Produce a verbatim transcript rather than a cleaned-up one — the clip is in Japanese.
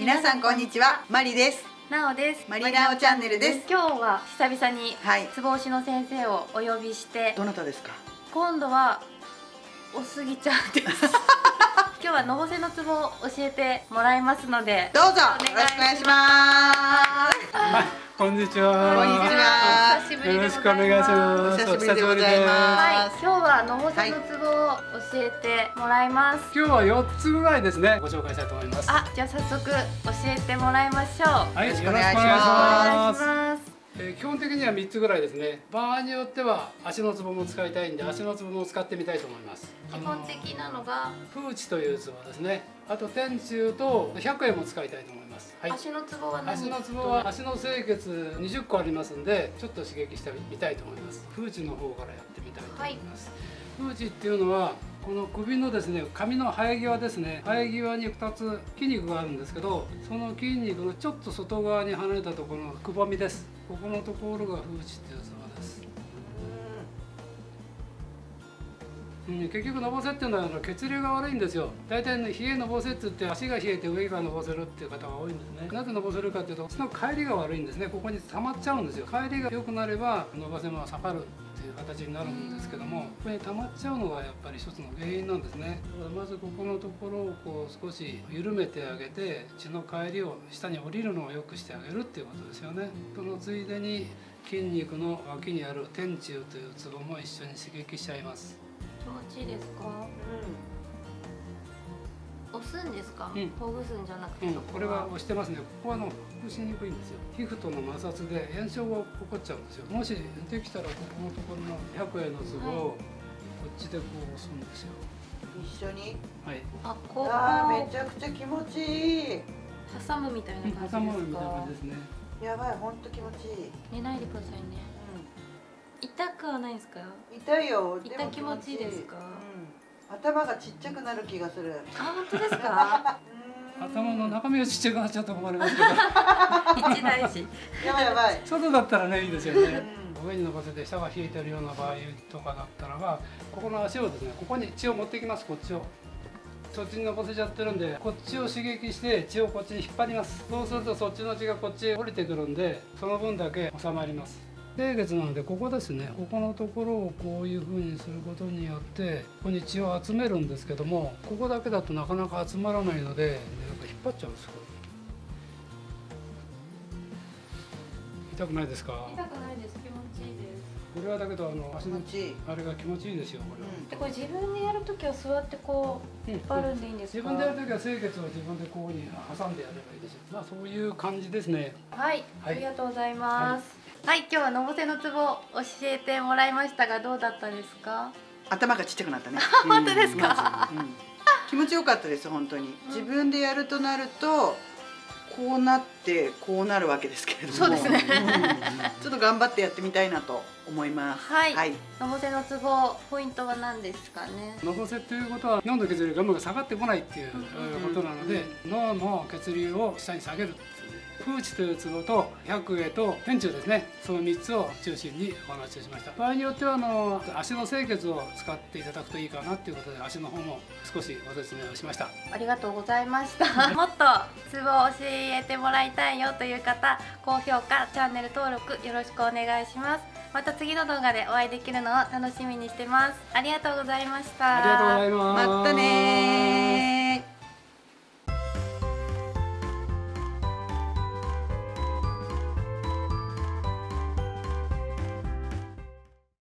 皆さんこんにちは、マリです。 なおです。 マリナオチャンネルです。 今日は久々にはいツボ押しの先生をお呼びして、 どなたですか？ 今度はおすぎちゃんです。今日はのぼせのツボを教えてもらいますので、 どうぞよろしくお願いします。 はい、こんにちは。 こんにちは。 久しぶりでございます。 よろしくお願いします。 お久しぶりでございます。 はい、今日はのぼせのツボを教えてもらいます。 今日はよっつぐらいですね、ご紹介したいと思います。 あ、じゃあ早速教えてもらいましょう。 はい、よろしくお願いしお願いしま。 ますす。 えー基本的にはみっつぐらいですね。場合によっては足のツボも使いたいんで、足のツボも使ってみたいと思います。 基本的なのがプーチというツボですね。あと天柱と百会も使いたいと思います。はい。 足のツボは何？ 足のツボは足の清潔にじゅっこありますんで、ちょっと刺激してみたいと思います。プーチの方からやってみたいと思います。プーチっていうのはこの首のですね、髪の生え際ですね、生え際にふたつ筋肉があるんですけど、その筋肉のちょっと外側に離れたところのくぼみです。ここのところがプーチっていうツボです。うん、結局のぼせっていうのは血流が悪いんですよ。大体ね、冷えのぼせって言って足が冷えて上がのぼせるっていう方が多いんですね。なぜのぼせるかっていうと、その帰りが悪いんですね。ここに溜まっちゃうんですよ。帰りが良くなればのぼせも下がるっていう形になるんですけども、ここに溜まっちゃうのがやっぱり一つの原因なんですね。まずここのところをこう少し緩めてあげて、血の帰りを下に降りるのを良くしてあげるっていうことですよね。そのついでに筋肉の脇にある天柱というツボも一緒に刺激しちゃいます。 気持ちいいですか？押すんですか？ うん、 ほぐすんじゃなくて、 うん、 そこれは押してますね。ここはあのほぐしにくいんですよ。皮膚との摩擦で炎症が起こっちゃうんですよ。もしできたらここのところの百会のツボをこっちでこう押すんですよ。 一緒に。 はい。 あ、こうあー、めちゃくちゃ気持ちいい。 挟むみたいな感じですか？ 挟むみたいな感じですね。 やばい、本当気持ちいい。 寝ないでくださいね。痛くはないですか？ 痛いよ。 痛気持ちいいですか？ うん、頭がちっちゃくなる気がする。 あ、本当ですか？ 頭の中身がちっちゃくなっちゃったら困りますけど。 一大事。 やばいやばい。 外だったらね、いいですよね。 うん、 上に伸ばせて下が冷えてるような場合とかだったらば、ここの足をですね、ここに血を持ってきます。こっちを。そっちに伸ばせちゃってるんで、こっちを刺激して血をこっちに引っ張ります。そうするとそっちの血がこっちへ降りてくるんで、その分だけ収まります。清潔なので、ここですね、ここのところをこういう風にすることによってここに血を集めるんですけども、ここだけだとなかなか集まらないので、なんか引っ張っちゃうんですよ。痛くないですか？ 痛くないです。気持ちいいです。 これはだけどあの足の気持ちいい。 あれが気持ちいいですよ。これは。 で、これ自分でやるときは座ってこう引っ張るんでいいんですか？ 自分でやるときは清潔を自分でこういうふうに挟んでやればいいですよ。まあそういう感じですね。 はい、 はい、 ありがとうございます。はい、はい、今日はのぼせのツボを教えてもらいましたが、どうだったですか？ 頭がちっちゃくなったね。 本当ですか？ うんうん、気持ちよかったです本当に。自分でやるとなるとこうなってこうなるわけですけれども。 そうですね。 ちょっと頑張ってやってみたいなと思います。 はい。 はい、 のぼせのツボポイントは何ですかね？ のぼせということは脳の血流がうまく下がってこないっていうことなので、脳の血流を下に下げる。プーチというツボと百会と天柱ですね、そのみっつを中心にお話をしました。場合によってはあの足の清潔を使っていただくといいかなということで、足の方も少しご説明をしました。 ありがとうございました。もっとツボを教えてもらいたいよという方、高評価、チャンネル登録よろしくお願いします。また次の動画でお会いできるのを楽しみにしてます。ありがとうございました。 ありがとうございます。 またねー。